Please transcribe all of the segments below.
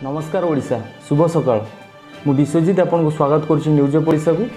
नमस्कार ओडिशा शुभ सकाळ मु विश्वजित आपन को स्वागत करुछि न्यूज ऑफ ओडिशा को।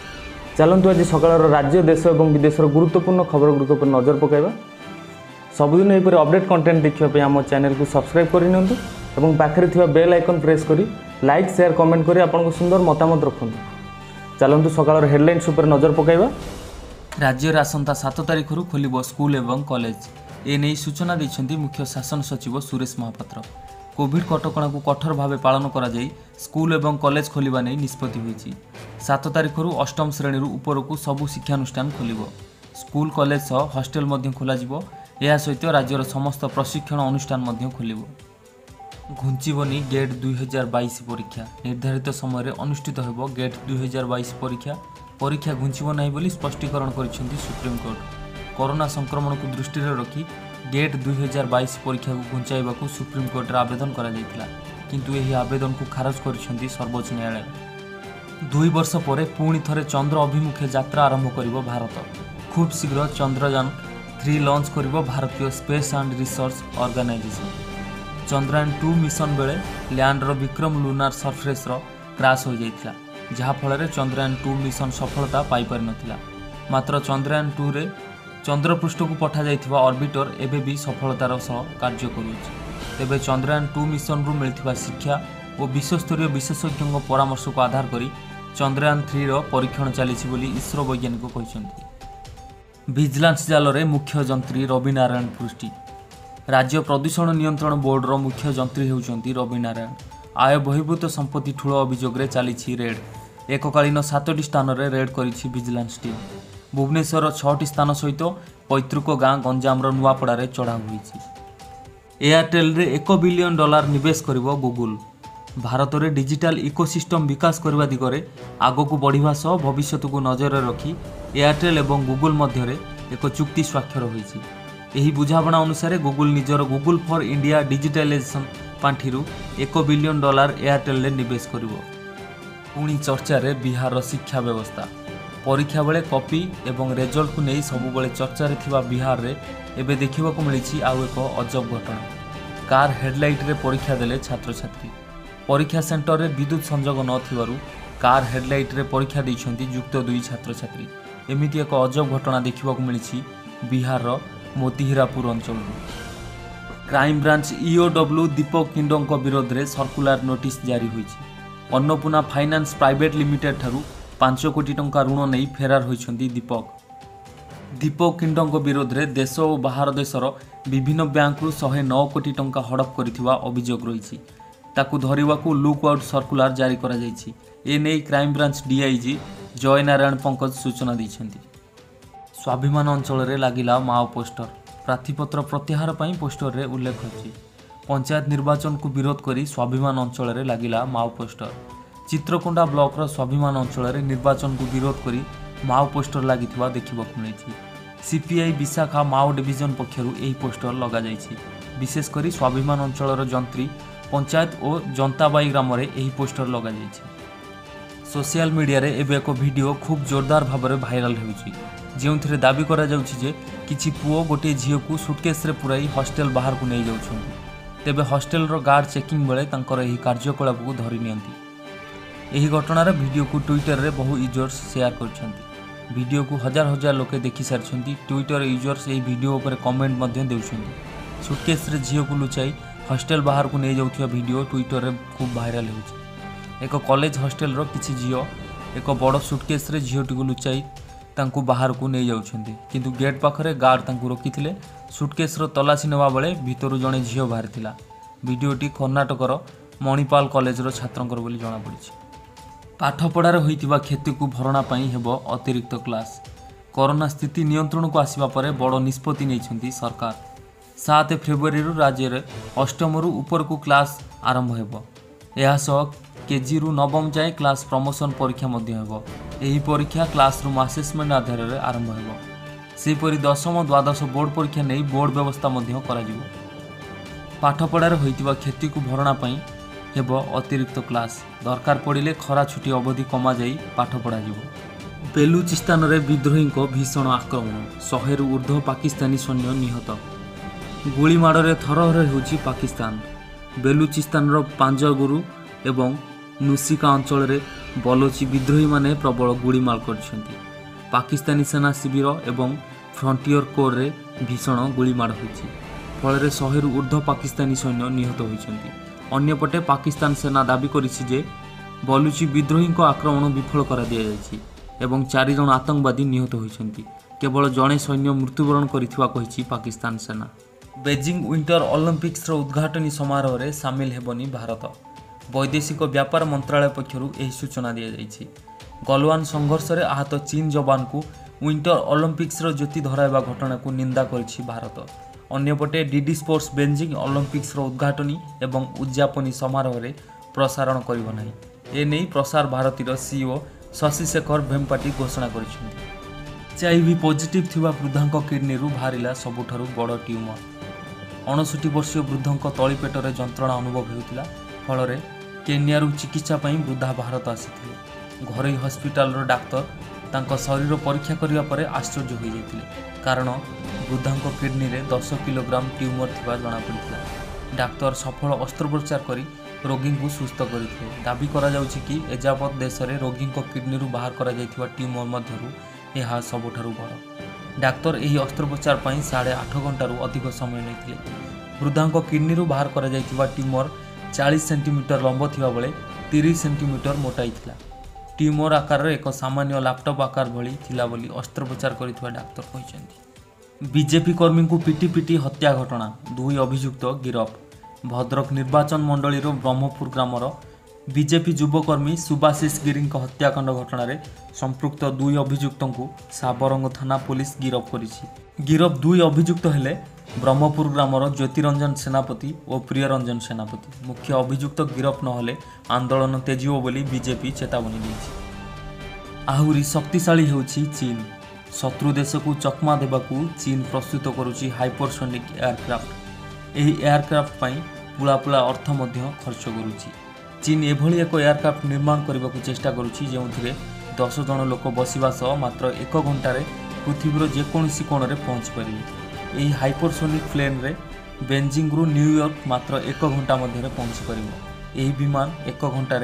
चलंतु आज सकाळ राज्य देश और विदेश गुरुत्वपूर्ण खबर गुरुत्व पर नजर पकाइबा। सबुदिन एपरि अपडेट कंटेंट देखिबा पे हम चैनल को सब्सक्राइब करिनंतु एवं पाखरे थिबा बेल आइकन प्रेस करी लाइक शेयर कमेंट करी आपन को सुंदर मतामत रखंतु। चलंतु सकाळ हेडलाइंस ऊपर नजर पकाइबा। राज्य आसंता 7 तारिख रु खोलिबो स्कूल एवं कॉलेज ए नै सूचना दैछन्ती मुख्य शासन सचिव सुरेश महापात्र। कोविड कटकणा को कठोर भाव पालन करा जाई स्कूल एवं कॉलेज खोलिबा नै निष्पत्ति होईछि। 7 तारिख रु अष्टम श्रेणी रु ऊपर को सबु शिक्षानुष्ठान खोलिबो। स्कूल कॉलेज सह हॉस्टेल मध्य खोला जिवो। या सहित राज्यर समस्त प्रशिक्षण अनुष्ठान मध्य खोलिबो। घुंचीबनी गेट 2022 परीक्षा निर्धारित समय रे अनुष्ठित हेबो। गेट 2022 परीक्षा घुंचीबो नै बोली स्पष्टीकरण करिसेंती सुप्रीम कोर्ट। कोरोना संक्रमण को दृष्टि रे रखी गेट 2022 परीक्षा को घुंचाइबा को सुप्रीम कोर्ट रे आवेदन करा जायतिला, किंतु एही आवेदन को खारज करिसेंती सर्वोच्च न्यायालय। 2 वर्ष पर पुणी थरे चंद्र अभिमुखे यात्रा आरंभ करिवो भारत। खूब शीघ्र चंद्रयान 3 लॉन्च करिवो भारतीय space and research organisation. Chandrayaan 2 mission बेले लैंडर विक्रम लूनार सरफेस रो क्रैश हो जायतिला, जहा फल रे चंद्रयान 2 मिशन सफलता पाई पारि नथिला। मात्र चंद्रयान 2 रे चंद्रपृष्ठ को पठा जाइथिबा ऑर्बिटर एबे भी सफलतार सह कार्य करूछि। तेबे चंद्रयान 2 मिशन रु मिलथिबा शिक्षा और विश्वस्तरीय विशेषज्ञों परामर्श को आधार करी चंद्रयान 3 रो परीक्षण चलिछि बोली इसरो वैज्ञानिक कहिसंती। विजिलेंस जाल रे मुख्य जंत्री रवि नारायण पृष्टि। राज्य प्रदूषण नियंत्रण बोर्ड रो मुख्य जंत्री हेउचंती रवि नारायण। आय बहिर्भूत संपत्ति ठूल अभियोग रे चलिछि रेड। एककालीन 7टी स्थान रे रेड करिछि विजिलेंस टीम। भुवनेश्वर 6टी स्थान सहित पैतृक गाँ गंजाम नुआपड़ा रे चढ़ाऊ होईछि। एयरटेल रे $1 बिलियन निवेश करिवो गूगल। भारत रे डिजिटल इकोसिस्टम विकास करबा दिगरे आगो को बढ़िबा सह भविष्य को नजर रखी एयरटेल एवं गूगल मध्य रे एक चुक्ति स्वाक्षर होईछि। एही बुझाबणा अनुसार गूगल निजर गूगल फॉर इंडिया डिजिटलाइजेशन पांठिरु $1 बिलियन एयरटेल रे निवेश करिवो। पुणी चर्चा रे बिहार शिक्षा व्यवस्था। परीक्षा बेले कॉपी एवं रिजल्ट को नहीं सबु बेले चर्चा रे थिबा बिहार रे एबे देखिबा को मिलिछि आउ एक अजब घटना। कार हेडलाइट रे परीक्षा देले छात्र छात्री। परीक्षा सेंटर रे विद्युत संजोग न थिबारु कार हेडलाइट रे परीक्षा दैछन्ती युक्त 2 छात्र छात्री। एमिति एक अजब घटना देखिबा को मिलिछि बिहार रो मोतीहीरापुर अंचल। Crime branch EOW Deepak Kindo विरोध रे सर्कुलर नोटिस जारी होईछि। अन्नपूर्णा फाइनान्स प्राइवेट लिमिटेड ठारू 5 कोटी टंका ऋण नहीं फेरार होइछन्ती दीपक किंडों विरोध रे देश और बाहर देशर विभिन्न बैंक रु 109 कोटी टंका हड़प करिथिबा अभियोग रहिछि। ताकू धरिबाकू लुक आउट सर्कुलर जारी करा जायछि। ए नै क्राइम ब्रांच डीआईजी जय नारायण पंकज सूचना दैछन्ती। स्वाभिमान अंचल रे लागिला माओ पोस्टर। प्रार्थीपत्र प्रत्याहार पई पोस्टर रे उल्लेख अछि। पंचायत निर्वाचन को विरोध करी स्वाभिमान अंचल रे लागिला माओ पोस्टर। चित्रकोंडा ब्लॉक रो स्वाभिमान अंचल रे निर्वाचन को विरोध करी माओ पोस्टर लागिथिबा देखिबाकू मिलिछि। सीपीआई विशाखा माओ डिविजन पक्षरु एही पोस्टर लगा जायछि। विशेष करी स्वाभिमान अंचल रो जंत्री पंचायत और जनताबाई ग्राम रे एही पोस्टर लगा जायछि। सोशल मीडिया रे एबे एक वीडियो खूब जोरदार भाव में भाइराल होउछि, जेउथिरे दाबी करा जाउछि जे किछि पुओ गोटे झियो को सुटकेस रे पुराई हॉस्टेल बाहर को नै जाउछन्ति। तेबे हॉस्टेल रो गार्ड चेकिंग बेले तांकर एही कार्यकलाप को धरि नियंती। एही घटनार वीडियो को ट्विटर रे बहु यूजर्स शेयर करछन्ति। वीडियो को हजार हजार लोके देखि सारछन्ति। ट्विटर यूजर्स एही वीडियो ऊपर कमेंट मध्य देउछन्ति। सुटकेस रे झियो को लुचाई हॉस्टेल बाहर को नै जाउथिया वीडियो ट्विटर रे खूब भाइराल होउछि। एक कॉलेज हॉस्टेल रो किछि झियो एक बड़ सुटकेस रे झियोटी को लुचाई तांकू बाहर को नै जाउछन्ति, किंतु गेट पाखरे गार्ड तांकू रोकिथिले। सुटकेस रो तलाशी नेबा बेले भितरु जणे झियो बाहरिथिला। वीडियोटी कर्णाटकर मणिपाल कॉलेज रो छात्रंकर बोली जणा पड़िछि। पाठपढ़ार होइतिबा क्षति को भरणा पई हेबो अतिरिक्त क्लास। कोरोना स्थिति नियंत्रण को आसिबा परे बड़ निष्पत्ति नैछन्ती सरकार। 7 फेब्रुआरी रु राज्य रे अष्टम रु ऊपर को क्लास आरंभ हेबो। एहा सह केजी रु नवम जाए क्लास प्रमोशन परीक्षा मध्य हेबो। एही परीक्षा क्लासरूम असेसमेंट आधार रे आरंभ हेबो। सेपरि दशम द्वादश बोर्ड परीक्षा नै बोर्ड व्यवस्था मध्य करा जिवो। पाठपढ़ार होइतिबा क्षति को भरणा पई हेबो अतिरिक्त क्लास। दरकार पड़िले खरा छुट्टी अवधि कमा जाई पाठ पढ़ा जिवो। बेलुचिस्तान रे विद्रोही भीषण आक्रमण। 100 ऊर्ध्व पाकिस्तानी सैन्य निहत। गुलीमाड़ थरहर होउछि पाकिस्तान। ବେଲୁଚିସ୍ତାନର ପାଞ୍ଜଗୁରୁ ଏବଂ ନୁସିକା ଅଞ୍ଚଳରେ ବଲୋଚି ବିଦ୍ରୋହୀମାନେ ପ୍ରବଳ ଗୁଳିମାଳ କରିଛନ୍ତି। ପାକିସ୍ତାନୀ ସେନା ଶିବିର ଏବଂ ଫ୍ରଣ୍ଟିୟର କୋର୍ରେ ଭୀଷଣ ଗୁଳିମାଡ଼ ହୋଇଛି, ଫଳରେ 100ରୁ ଉର୍ଦ୍ଧ୍ୱ ପାକିସ୍ତାନୀ ସୈନ୍ୟ ନିହତ ହୋଇଛନ୍ତି। ଅନ୍ୟପଟେ ପାକିସ୍ତାନ ସେନା ଦାବି କରିଛି ଯେ ବଲୁଚି ବିଦ୍ରୋହୀଙ୍କ ଆକ୍ରମଣ ବିଫଳ କରାଦିଆଯାଇଛି ଏବଂ 4 ଜଣ ଆତଙ୍କବାଦୀ ନିହତ ହୋଇଛନ୍ତି। କେବଳ ଜଣେ ସୈନ୍ୟ ମୃତ୍ୟୁବରଣ କରିଥିବା କହିଛି ପାକିସ୍ତାନ ସେନା। ବେଜିଂ ୱିଣ୍ଟର ଅଲିମ୍ପିକ୍ସର ଉଦ୍ଘାଟନୀ ସମାରୋହରେ ସାମିଲ ହେବନି ଭାରତ। ବୈଦେଶିକ ବ୍ୟାପାର ମନ୍ତ୍ରାଳୟ ପକ୍ଷରୁ ଏହି ସୂଚନା ଦିଆଯାଇଛି। ଗଲୱାନ ସଂଘର୍ଷରେ ଆହତ ଚୀନ ଯବାନଙ୍କୁ ୱିଣ୍ଟର ଅଲିମ୍ପିକ୍ସର ଜ୍ୟୋତି ଧରାଇବା ଘଟଣାକୁ ନିନ୍ଦା କରିଛି ଭାରତ। ଅନ୍ୟପଟେ ଡିଡି ସ୍ପୋର୍ଟସ ବେଜିଂ ଅଲିମ୍ପିକ୍ସର ଉଦ୍ଘାଟନୀ ଏବଂ ଉଦ୍ଯାପନୀ ସମାରୋହରେ ପ୍ରସାରଣ କରିବ ନାହିଁ। ଏନେଇ ପ୍ରସାର ଭାରତୀର ସିଇଓ ଶଶି ଶେଖର ଭେମ୍ପାଟି ଘୋଷଣା କରିଛନ୍ତି। HIV ପଜିଟିଭ୍ ଥିବା ବୃଦ୍ଧାଙ୍କ କିଡ୍ନିରୁ ବାହାରିଲା ସବୁଠାରୁ ବଡ଼ ଟ୍ୟୁମର। 59 ବର୍ଷୀୟ ବୃଦ୍ଧଙ୍କ ତଳିପେଟରେ ଯନ୍ତ୍ରଣା ଅନୁଭବ ହେଉଥିଲା, ଫଳରେ କେନିଆରୁ ଚିକିତ୍ସା ପାଇଁ ବୃଦ୍ଧା ଭାରତ ଆସିଥିଲେ। ଘରୋଇ ହସ୍ପିଟାଲର ଡାକ୍ତର ତାଙ୍କ ଶରୀର ପରୀକ୍ଷା କରିବା ପରେ ଆଶ୍ଚର୍ଯ୍ୟ ହୋଇଯାଇଥିଲେ, କାରଣ ବୃଦ୍ଧାଙ୍କ କିଡ୍ନିରେ 10 କିଲୋଗ୍ରାମ ଟ୍ୟୁମର ଥିବା ଜଣାପଡ଼ିଥିଲା। ଡାକ୍ତର ସଫଳ ଅସ୍ତ୍ରୋପଚାର କରି ରୋଗୀଙ୍କୁ ସୁସ୍ଥ କରିଥିଲେ। ଦାବି କରାଯାଉଛି କି ଏଯାବତ୍ ଦେଶରେ ରୋଗୀଙ୍କ କିଡ୍ନିରୁ ବାହାର କରାଯାଇଥିବା ଟ୍ୟୁମର ମଧ୍ୟରୁ ଏହା ସବୁଠାରୁ ବଡ଼। ଡାକ୍ତର ଏହି ଅସ୍ତ୍ରୋପଚାର ପାଇଁ 8.5 ଘଣ୍ଟାରୁ ଅଧିକ ସମୟ ନେଇଥିଲେ। ବୃଦ୍ଧାଙ୍କ କିଡ୍ନିରୁ ବାହାର କରାଯାଇଥିବା ଟ୍ୟୁମର 40 ସେଣ୍ଟିମିଟର ଲମ୍ବ ଥିବାବେଳେ 30 ସେଣ୍ଟିମିଟର ମୋଟାଇ ଥିଲା। ଟ୍ୟୁମର ଆକାରର ଏକ ସାମାନ୍ୟ ଲାପଟପ୍ ଆକାର ଭଳି ଥିଲା ବୋଲି ଅସ୍ତ୍ରୋପଚାର କରିଥିବା ଡାକ୍ତର କହିଛନ୍ତି। ବିଜେପି କର୍ମୀଙ୍କୁ ପିଟି ପିଟି ହତ୍ୟା ଘଟଣା, 2 ଅଭିଯୁକ୍ତ ଗିରଫ। ଭଦ୍ରକ ନିର୍ବାଚନ ମଣ୍ଡଳୀର ବ୍ରହ୍ମପୁର ଗ୍ରାମର ବିଜେପି ଯୁବକର୍ମୀ ସୁବାଶିଷ ଗିରିଙ୍କ ହତ୍ୟାକାଣ୍ଡ ଘଟଣାରେ ସମ୍ପୃକ୍ତ 2 ଅଭିଯୁକ୍ତଙ୍କୁ ସାବରଙ୍ଗ ଥାନା ପୁଲିସ ଗିରଫ କରିଛି। ଗିରଫ 2 ଅଭିଯୁକ୍ତ ହେଲେ ବ୍ରହ୍ମପୁର ଗ୍ରାମର ଜ୍ୟୋତିରଞ୍ଜନ ସେନାପତି ଓ ପ୍ରିୟରଞ୍ଜନ ସେନାପତି। ମୁଖ୍ୟ ଅଭିଯୁକ୍ତ ଗିରଫ ନହେଲେ ଆନ୍ଦୋଳନ ତେଜିବ ବୋଲି ବିଜେପି ଚେତାବନୀ ଦେଇଛି। ଆହୁରି ଶକ୍ତିଶାଳୀ ହେଉଛି ଚୀନ। ଶତ୍ରୁ ଦେଶକୁ ଚକମା ଦେବାକୁ ଚୀନ ପ୍ରସ୍ତୁତ କରୁଛି ହାଇପରସୋନିକ ଏୟାରକ୍ରାଫ୍ଟ। ଏହି ଏୟାରକ୍ରାଫ୍ଟ ପାଇଁ ପୁଳାପୁଳା ଅର୍ଥ ମଧ୍ୟ ଖର୍ଚ୍ଚ କରୁଛି। ଚୀନ ଏଭଳି ଏକ ଏୟାରକ୍ରାଫ୍ଟ ନିର୍ମାଣ କରିବାକୁ ଚେଷ୍ଟା କରୁଛି ଯେଉଁଥିରେ 10 ଜଣ ଲୋକ ବସିବା ସହ ମାତ୍ର 1 ଘଣ୍ଟାରେ ପୃଥିବୀର ଯେକୌଣସି କୋଣରେ ପହଞ୍ଚି ପାରିବେ। ଏହି ହାଇପରସୋନିକ ପ୍ଲେନ୍ରେ ବେଜିଂରୁ ନ୍ୟୁୟର୍କ ମାତ୍ର 1 ଘଣ୍ଟା ମଧ୍ୟରେ ପହଞ୍ଚି ପାରିବ। ଏହି ବିମାନ 1 ଘଣ୍ଟାରେ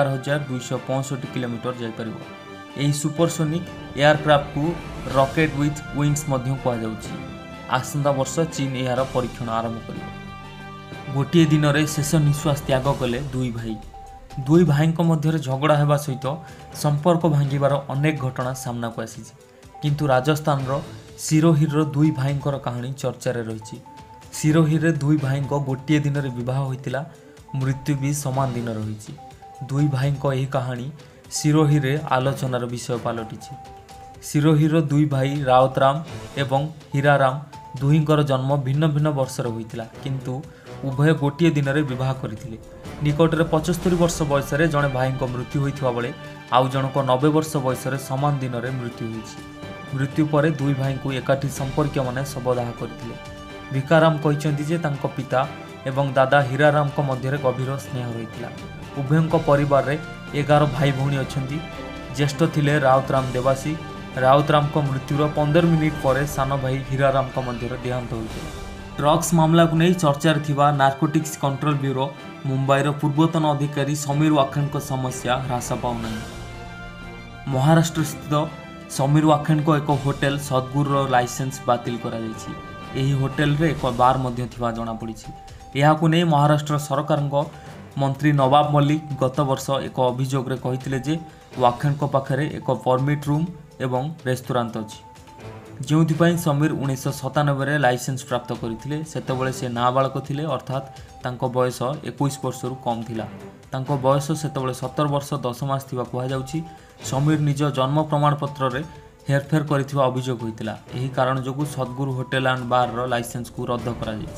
11,265 କିଲୋମିଟର ଯାଇପାରିବ। ଏହି ସୁପରସୋନିକ ଏୟାରକ୍ରାଫ୍ଟକୁ ରକେଟ୍ ୱିଥ୍ ୱିଙ୍ଗସ୍ ମଧ୍ୟ କୁହାଯାଉଛି। ଆସନ୍ତା ବର୍ଷ ଚୀନ ଏହାର ପରୀକ୍ଷଣ ଆରମ୍ଭ କରିବ। ଗୋଟିଏ ଦିନରେ ଶେଷ ନିଶ୍ୱାସ ତ୍ୟାଗ କଲେ 2 ଭାଇ। 2 ଭାଇଙ୍କ ମଧ୍ୟରେ ଝଗଡ଼ା ହେବା ସହିତ ସମ୍ପର୍କ ଭାଙ୍ଗିବାର ଅନେକ ଘଟଣା ସାମ୍ନାକୁ ଆସିଛି। କିନ୍ତୁ ରାଜସ୍ଥାନର ସିରୋହୀର 2 ଭାଇଙ୍କର କାହାଣୀ ଚର୍ଚ୍ଚାରେ ରହିଛି। ସିରୋହୀରେ 2 ଭାଇଙ୍କ ଗୋଟିଏ ଦିନରେ ବିବାହ ହୋଇଥିଲା, ମୃତ୍ୟୁ ବି ସମାନ ଦିନ ରହିଛି। 2 ଭାଇଙ୍କ ଏହି କାହାଣୀ ସିରୋହୀରେ ଆଲୋଚନାର ବିଷୟ ପାଲଟିଛି। ସିରୋହୀର 2 ଭାଇ ରାଉତରାମ ଏବଂ ହୀରାରାମ ଦୁହିଁଙ୍କର ଜନ୍ମ ଭିନ୍ନ ଭିନ୍ନ ବର୍ଷରେ ହୋଇଥିଲା, କିନ୍ତୁ ଉଭୟ ଗୋଟିଏ ଦିନରେ ବିବାହ କରିଥିଲେ। ନିକଟରେ 75 ବର୍ଷ ବୟସରେ ଜଣେ ଭାଇଙ୍କ ମୃତ୍ୟୁ ହୋଇଥିବା ବେଳେ ଆଉ ଜଣକ 90 ବର୍ଷ ବୟସରେ ସମାନ ଦିନରେ ମୃତ୍ୟୁ ହୋଇଛି। ମୃତ୍ୟୁ ପରେ 2 ଭାଇଙ୍କୁ ଏକାଠି ସମ୍ପର୍କୀୟମାନେ ଶବଦାହ କରିଥିଲେ। ଭିକାରାମ କହିଛନ୍ତି ଯେ ତାଙ୍କ ପିତା ଏବଂ ଦାଦା ହୀରାରାମଙ୍କ ମଧ୍ୟରେ ଗଭୀର ସ୍ନେହ ରହିଥିଲା। ଉଭୟଙ୍କ ପରିବାରରେ 11 ଭାଇ ଭଉଣୀ ଅଛନ୍ତି। ଜ୍ୟେଷ୍ଠ ଥିଲେ ରାଉତରାମ ଦେବାସୀ। ରାଉତରାମଙ୍କ ମୃତ୍ୟୁର 15 ମିନିଟ୍ ପରେ ସାନ ଭାଇ ହୀରାରାମଙ୍କ ମଧ୍ୟରେ ଦେହାନ୍ତ ହୋଇଥିଲା। ଡ୍ରଗ୍ସ ମାମଲାକୁ ନେଇ ଚର୍ଚ୍ଚାରେ ଥିବା ନାର୍କୋଟିକ୍ସ କଣ୍ଟ୍ରୋଲ ବ୍ୟୁରୋ ମୁମ୍ବାଇର ପୂର୍ବତନ ଅଧିକାରୀ ସମୀର ୱାଖେଙ୍କ ସମସ୍ୟା ହ୍ରାସ ପାଉନାହିଁ। ମହାରାଷ୍ଟ୍ରସ୍ଥିତ ସମୀର ୱାଖେଙ୍କ ଏକ ହୋଟେଲ ସଦ୍ଗୁରୁର ଲାଇସେନ୍ସ ବାତିଲ କରାଯାଇଛି। ଏହି ହୋଟେଲରେ ଏକ ବାର୍ ମଧ୍ୟ ଥିବା ଜଣାପଡ଼ିଛି। ଏହାକୁ ନେଇ ମହାରାଷ୍ଟ୍ର ସରକାରଙ୍କ ମନ୍ତ୍ରୀ ନବାବ ମଲ୍ଲିକ ଗତ ବର୍ଷ ଏକ ଅଭିଯୋଗରେ କହିଥିଲେ ଯେ ୱାଖେଙ୍କ ପାଖରେ ଏକ ପରମିଟ୍ ରୁମ୍ ଏବଂ ରେଷ୍ଟୁରାଣ୍ଟ ଅଛି, ଯେଉଁଥିପାଇଁ ସମୀର 1997ରେ ଲାଇସେନ୍ସ ପ୍ରାପ୍ତ କରିଥିଲେ। ସେତେବେଳେ ସେ ନାବାଳକ ଥିଲେ, ଅର୍ଥାତ୍ ତାଙ୍କ ବୟସ 21 ବର୍ଷରୁ କମ୍ ଥିଲା। ତାଙ୍କ ବୟସ ସେତେବେଳେ 17 ବର୍ଷ 10 ମାସ ଥିବା କୁହାଯାଉଛି। ସମୀର ନିଜ ଜନ୍ମ ପ୍ରମାଣପତ୍ରରେ ହେରଫେର କରିଥିବା ଅଭିଯୋଗ ହୋଇଥିଲା। ଏହି କାରଣ ଯୋଗୁଁ ସଦ୍ଗୁରୁ ହୋଟେଲ ଆଣ୍ଡ ବାର୍ର ଲାଇସେନ୍ସକୁ ରଦ୍ଦ କରାଯାଇଛି।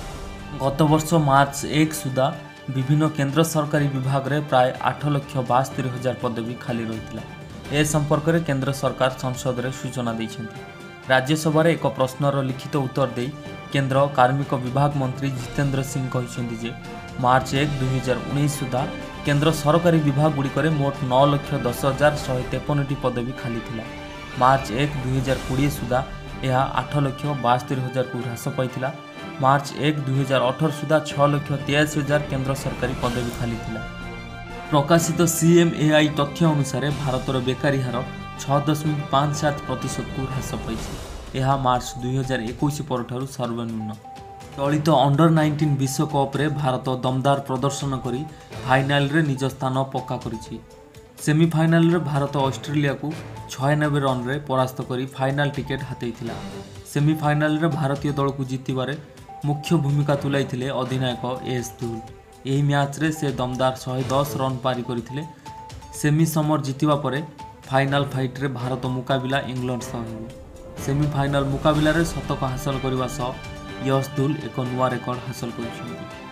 ଗତ ବର୍ଷ ମାର୍ଚ୍ଚ 1 ସୁଦ୍ଧା ବିଭିନ୍ନ କେନ୍ଦ୍ର ସରକାରୀ ବିଭାଗରେ ପ୍ରାୟ 8,72,000 ପଦବୀ ଖାଲି ରହିଥିଲା। ଏ ସମ୍ପର୍କରେ କେନ୍ଦ୍ର ସରକାର ସଂସଦରେ ସୂଚନା ଦେଇଛନ୍ତି। ରାଜ୍ୟସଭାରେ ଏକ ପ୍ରଶ୍ନର ଲିଖିତ ଉତ୍ତର ଦେଇ କେନ୍ଦ୍ର କାର୍ମିକ ବିଭାଗ ମନ୍ତ୍ରୀ ଜିତେନ୍ଦ୍ର ସିଂ କହିଛନ୍ତି ଯେ ମାର୍ଚ୍ଚ 1, 2019 ସୁଦ୍ଧା କେନ୍ଦ୍ର ସରକାରୀ ବିଭାଗଗୁଡ଼ିକରେ ମୋଟ 9,10,153ଟି ପଦବୀ ଖାଲି ଥିଲା। ମାର୍ଚ୍ଚ 1, 2020 ସୁଦ୍ଧା ଏହା 8,72,000କୁ ହ୍ରାସ ପାଇଥିଲା। मार्च 1, 2018 सुधा 6,83,000 केन्द्र सरकारी पदवी खाली थिला। प्रकाशित CMAI तथ्य अनुसार भारतर बेकारी हार 6.57% को ह्रास पाई। यह मार्च 2021 परठारु सर्वनिम्न। चलित अंडर 19 विश्वकप रे भारत दमदार प्रदर्शन करी फाइनाल रे निज स्थान पक्का करिछि। सेमीफाइनाल रे भारत ऑस्ट्रेलिया को 96 रन रे परास्त करी फाइनाल टिकेट हातेइथिला। सेमीफाइनाल रे भारतीय दल को जीतिबारे मुख्य भूमिका तुलाइथिले अधिनायक एस धूल। यही मैच रे से दमदार 110 रन पारी करथिले। सेमी समर जीतिबा परे फाइनाल फाइट रे भारत मुकाबिला इंग्लैंड सह हेबो। सेमीफाइनाल मुकाबिला रे शतक हासिल करबा सह यश धूल एक नुआ रेकर्ड हासिल करिसेंति।